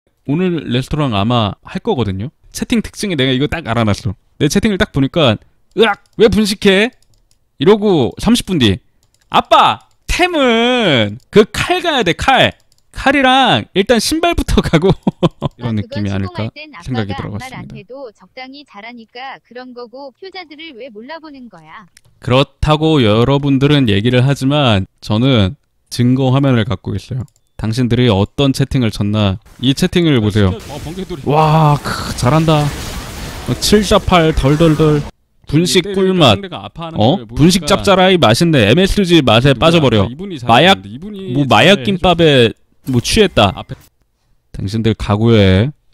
오늘 레스토랑 아마 할 거거든요. 채팅 특징이 내가 이거 딱 알아놨어. 내 채팅을 딱 보니까 으악! 왜 분식해? 이러고 30분 뒤 아빠! 템은 그 칼 가야 돼. 칼이랑 일단 신발부터 가고 이런 느낌이 아닐까 생각이 들어갔습니다. 해도 적당히 잘하니까 그런 거고 표자들을 왜 몰라보는 거야. 그렇다고 여러분들은 얘기를 하지만 저는 증거 화면을 갖고 있어요. 당신들이 어떤 채팅을 쳤나 이 채팅을 보세요. 와 잘한다. 748 덜덜덜 분식 꿀맛. 분식 짭짤하이 맛있네. MSG 맛에 빠져버려. 마약 김밥에 취했다. 당신들 각오해.